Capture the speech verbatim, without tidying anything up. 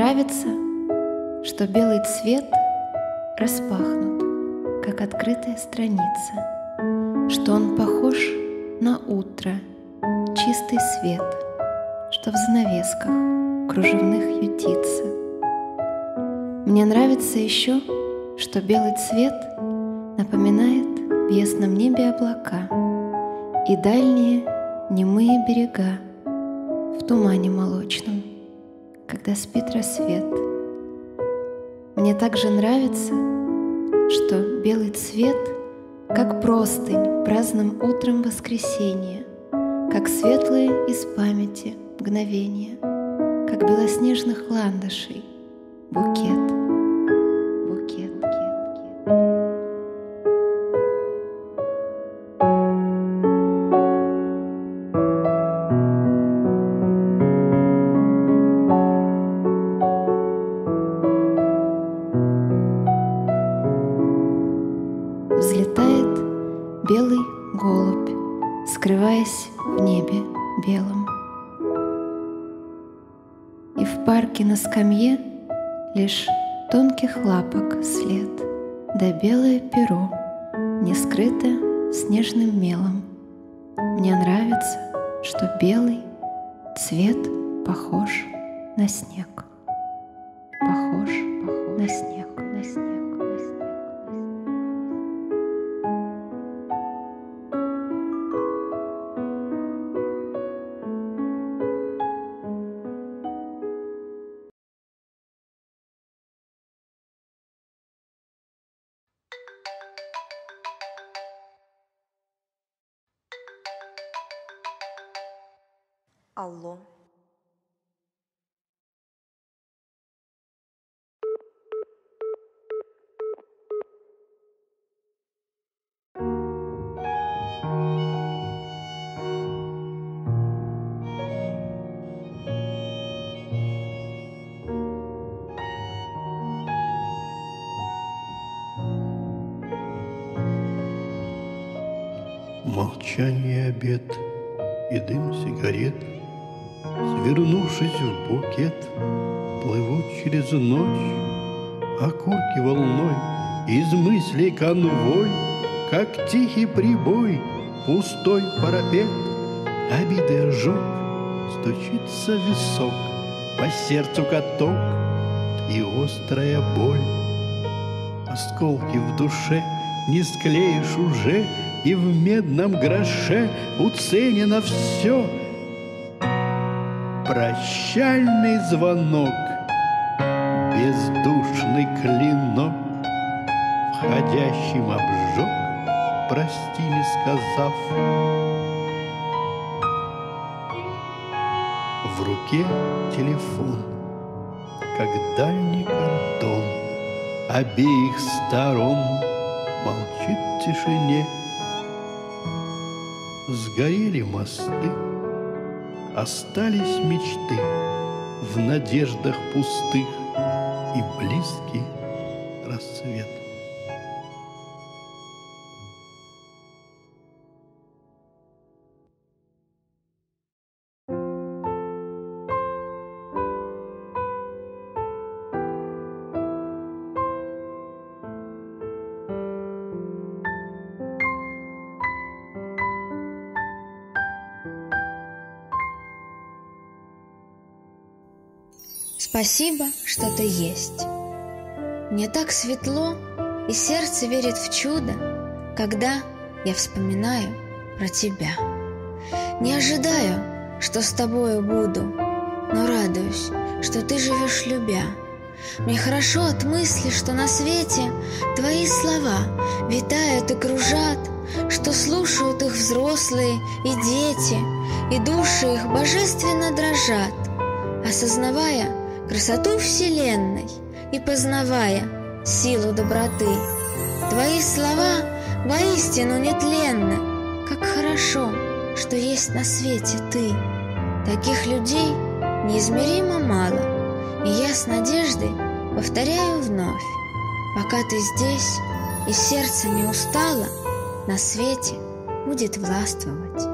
нравится, что белый цвет распахнут, как открытая страница, что он похож на утро, чистый свет, что в занавесках кружевных ютится. Мне нравится еще, что белый цвет напоминает в ясном небе облака и дальние немые берега в тумане молочном, когда спит рассвет. Мне также нравится, что белый цвет, как простынь праздным утром воскресенья, как светлые из памяти мгновения, как белоснежных ландышей букет, букет, букет. Взлетает белый голубь, скрываясь в небе белом. И в парке на скамье лишь тонких лапок след, да белое перо не скрыто снежным мелом. Мне нравится, что белый цвет похож на снег, похож, похож на снег, на снег. Алло. Молчание, обед и дым сигарет, свернувшись в букет, плывут через ночь, окурки волной, из мыслей конвой, как тихий прибой, пустой парапет, обиды ожог, стучится висок, по сердцу каток и острая боль. Осколки в душе не склеишь уже, и в медном гроше уценено все. Прощальный звонок, бездушный клинок, входящим обжег, прости не сказав. В руке телефон, как дальний кантон, обеих сторон молчит в тишине. Сгорели мосты, остались мечты в надеждах пустых и близкий рассвет. Спасибо, что ты есть. Мне так светло, и сердце верит в чудо, когда я вспоминаю про тебя. Не ожидаю, что с тобою буду, но радуюсь, что ты живешь любя. Мне хорошо от мысли, что на свете твои слова витают и кружат, что слушают их взрослые и дети, и души их божественно дрожат, осознавая красоту вселенной и познавая силу доброты. Твои слова воистину нетленны. Как хорошо, что есть на свете ты. Таких людей неизмеримо мало, и я с надеждой повторяю вновь: пока ты здесь и сердце не устало, на свете будет властвовать